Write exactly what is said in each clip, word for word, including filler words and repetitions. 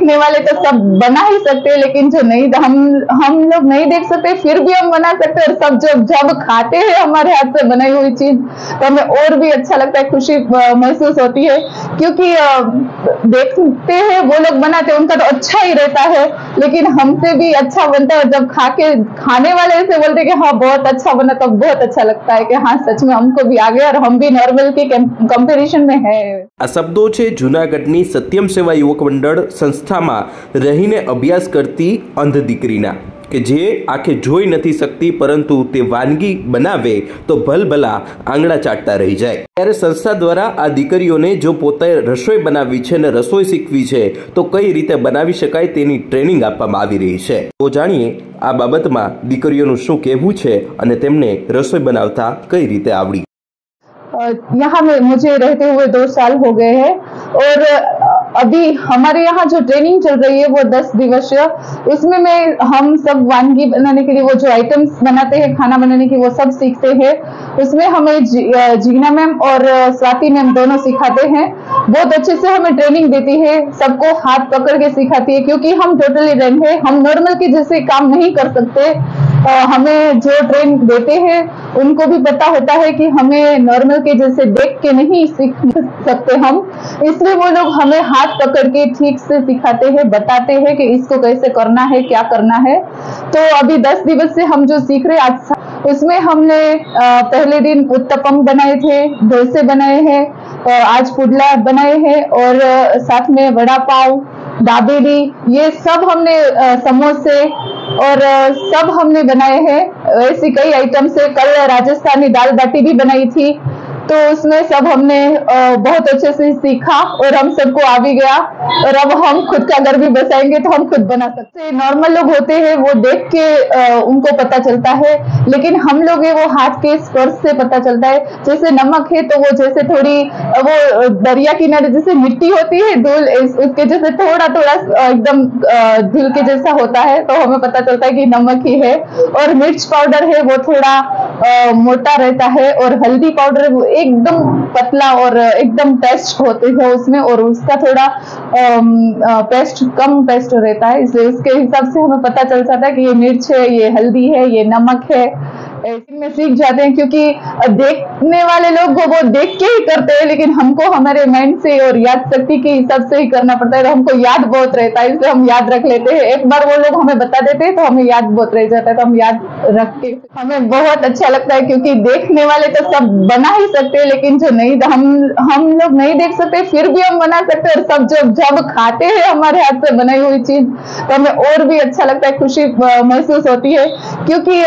देखने वाले तो सब बना ही सकते हैं, लेकिन जो नहीं हम हम लोग नहीं देख सकते फिर भी हम बना सकते हैं। और सब जब जब खाते हैं हमारे हाथ से बनाई हुई चीज तो हमें और भी अच्छा लगता है, खुशी महसूस होती है, क्योंकि देखते हैं वो लोग बनाते हैं उनका तो अच्छा ही रहता है, लेकिन हमसे भी अच्छा बनता है। और जब खा के खाने वाले ऐसे बोलते हैं कि हाँ बहुत अच्छा बना, तब तो बहुत अच्छा लगता है कि हाँ सच में हमको भी आ गया और हम भी नॉर्मल के कंपेरिजन में है। आ शब्दों छे जूनागढ़नी सत्यम सेवा युवक मंडल संस्था में रहीने अभ्यास करती अंध दीकरीना के जे आंखे जोई नहीं सकती, परंतु ते वानगी बनावे तो भलभला आंगड़ा चाटता रही जाए। त्यारे संस्था द्वारा आ दीकरीओने जो पोते रसोई बनावी छे ने रसोई शीखवी छे तो कई रीते बनावी शकाय तेनी ट्रेनिंग आपवामां आवी रही छे। तो जाणीए आ बाबतमां दीकरीओनुं शुं कहेवुं छे अने तेमने रसोई बनावता कई रीते आवड़ी। यहाँ में मुझे रहते हुए दो साल हो गए हैं और अभी हमारे यहाँ जो ट्रेनिंग चल रही है वो दस दिवसीय, उसमें मैं हम सब वानगी बनाने के लिए वो जो आइटम्स बनाते हैं खाना बनाने की वो सब सीखते हैं। उसमें हमें जीना मैम और स्वाति मैम दोनों सिखाते हैं, बहुत अच्छे से हमें ट्रेनिंग देती है, सबको हाथ पकड़ के सिखाती है, क्योंकि हम टोटली रैंक है, हम नॉर्मल के जैसे काम नहीं कर सकते। हमें जो ट्रेन देते हैं उनको भी पता होता है कि हमें नॉर्मल के जैसे देख के नहीं सीख सकते हम, इसलिए वो लोग हमें हाथ पकड़ के ठीक से सिखाते हैं, बताते हैं कि इसको कैसे करना है, क्या करना है। तो अभी दस दिवस से हम जो सीख रहे आज, उसमें हमने पहले दिन उत्तपम बनाए थे, डोसे बनाए हैं, आज पुडला बनाए हैं और साथ में वड़ा पाव, दाबेली, ये सब हमने समोसे और सब हमने बनाए हैं। ऐसी कई आइटम्स है। कल राजस्थानी दाल बाटी भी बनाई थी, तो उसमें सब हमने बहुत अच्छे से सीखा और हम सबको आ भी गया और अब हम खुद का घर भी बसाएंगे तो हम खुद बना सकते हैं। नॉर्मल लोग होते हैं वो देख के उनको पता चलता है, लेकिन हम लोग है वो हाथ के स्पर्श से पता चलता है। जैसे नमक है तो वो जैसे थोड़ी वो दरिया किनारे जैसे मिट्टी होती है धूल, उसके जैसे थोड़ा थोड़ा एकदम धूल के जैसा होता है तो हमें पता चलता है कि नमक ही है। और मिर्च पाउडर है वो थोड़ा आ, मोटा रहता है और हल्दी पाउडर वो एकदम पतला और एकदम पेस्ट होते हैं उसमें, और उसका थोड़ा आ, पेस्ट कम पेस्ट रहता है, इसलिए उसके हिसाब से हमें पता चल जाता है कि ये मिर्च है, ये हल्दी है, ये नमक है। में सीख जाते हैं, क्योंकि देखने वाले लोग को वो देख के ही करते हैं, लेकिन हमको हमारे माइंड से और याद शक्ति के हिसाब से ही करना पड़ता है, तो हमको याद बहुत रहता है, इसलिए हम याद रख लेते हैं। एक बार वो लोग हमें बता देते हैं तो हमें याद बहुत रह जाता है, तो हम याद रख के हमें बहुत अच्छा लगता है, क्योंकि देखने वाले तो सब बना ही सकते हैं, लेकिन जो नहीं हम हम लोग नहीं देख सकते फिर भी हम बना सकते हैं। और सब जब जब खाते हैं हमारे हाथ से बनाई हुई चीज तो हमें और भी अच्छा लगता है, खुशी महसूस होती है, क्योंकि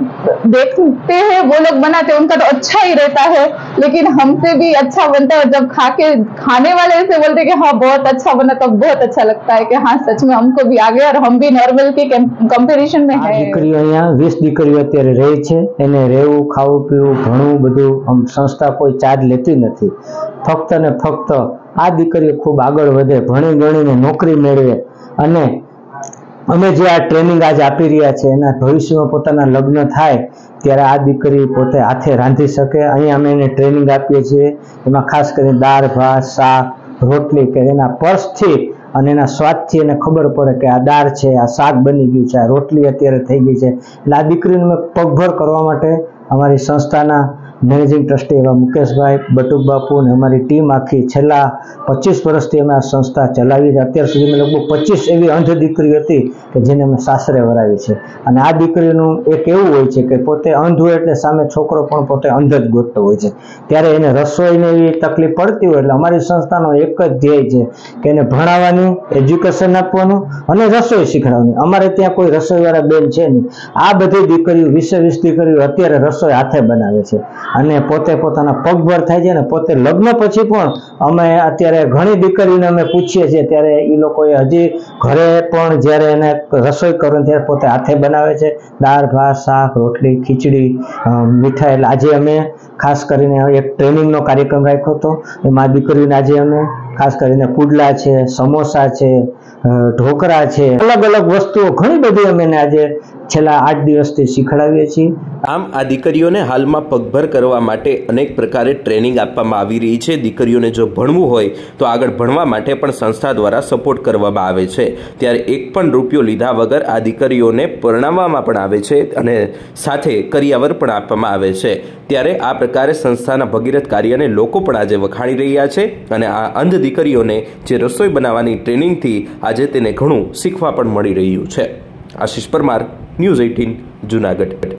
देखते हैं वो लोग बनाते हैं उनका तो अच्छा ही रहता है, लेकिन हमसे भी अच्छा बनता है। और जब खा के खाने वाले ऐसे बोलते हैं कि हाँ बहुत अच्छा बना, तब तो बहुत अच्छा लगता है कि हाँ सच में हमको भी आ गया और हम भी नॉर्मल के कंपेरिजन में है। दीकरीओ अहींया वीस दीकरीओ अत्यारे रहे छे, एने रहेવું खाવું पीવું ઘણું બધું આમ સંસ્થા કોઈ ચાર્જ લેતી નથી, ફક્ત ને ફક્ત આ દીકરીઓ ખૂબ આગળ વધે, ભણી ગણીને નોકરી મેળવે અને અમે જે આ ટ્રેનિંગ આજ આપી રહ્યા છે એના ભવિષ્યમાં પોતાના લગ્ન થાય ત્યારે આ દીકરી પોતે હાથે રાંધી શકે। અહીં અમે એને ટ્રેનિંગ આપીએ છીએ, એમાં ખાસ કરીને દાળ ભાત શાક રોટલી કે એના પર્સથી અને એના સ્વાદથી એને ખબર પડે કે આ દાળ છે, આ શાક બની ગયું છે, આ રોટલી અત્યારે થઈ ગઈ છે। એટલે આ દીકરીને મેં પગભર કરવા માટે અમારી સંસ્થાના મેનેજિંગ ટ્રસ્ટી એવા મુકેશભાઈ બટુક બાપુ અને અમારી ટીમ આખી છેલ્લા પચીસ વર્ષથી અમે આ સંસ્થા ચલાવી છે। અત્યાર સુધી મેં લગભગ પચીસ એવી અંધ દીકરી હતી કે જેને અમે સાસરે વરાવી છે। અને આ દીકરીનું એક એવું હોય છે કે પોતે અંધ હોય એટલે સામે છોકરો પણ પોતે અંધ જ ગોતતો હોય છે, ત્યારે એને રસોઈને એવી તકલીફ પડતી હોય એટલે અમારી સંસ્થાનો એક જ ધ્યેય છે કે એને ભણાવવાની, એજ્યુકેશન આપવાનું અને રસોઈ શીખડાવવાની। અમારે ત્યાં કોઈ રસોઈવાળા બેન છે નહીં, આ બધી દીકરીઓ વીસે વીસ દીકરીઓ અત્યારે રસોઈ હાથે બનાવે છે અને પોતે પોતાના પગભર થાય છે। ને પોતે લગ્ન પછી પણ અમે અત્યારે ઘણી દીકરીઓને અમે પૂછીએ છીએ ત્યારે એ લોકોએ હજી ઘરે પણ જ્યારે એને રસોઈ કરવાની ત્યારે પોતે હાથે બનાવે છે, દાળ ભાત શાક રોટલી ખીચડી મીઠાઈ। એટલે આજે અમે ખાસ કરીને એક ટ્રેનિંગનો કાર્યક્રમ રાખ્યો હતો, એમાં દીકરીઓને આજે અમે ખાસ કરીને પુડલા છે, સમોસા છે, ઢોકળા છે, અલગ અલગ વસ્તુઓ ઘણી બધી અમે આજે છેલ્લા આઠ દિવસથી શીખડાવીએ છીએ। આમ આ દીકરીઓને હાલમાં પગભર કરવા માટે અનેક પ્રકારે ટ્રેનિંગ આપવામાં આવી રહી છે। દીકરીઓને જો ભણવું હોય તો આગળ ભણવા માટે પણ સંસ્થા દ્વારા સપોર્ટ કરવામાં આવે છે। ત્યારે એક પણ રૂપિયો લીધા વગર આ દીકરીઓને પરણાવવામાં પણ આવે છે અને સાથે કરિયાવર પણ આપવામાં આવે છે। ત્યારે આ પ્રકારે સંસ્થાના ભગીરથ કાર્યને લોકો પણ આજે વખાણી રહ્યા છે અને આ અંધ દીકરીઓને જે રસોઈ બનાવવાની ટ્રેનિંગથી આજે તેને ઘણું શીખવા પણ મળી રહ્યું છે। આશીષ પરમાર, ન્યૂઝ અઠ્ઠાવીસ, જૂનાગઢ।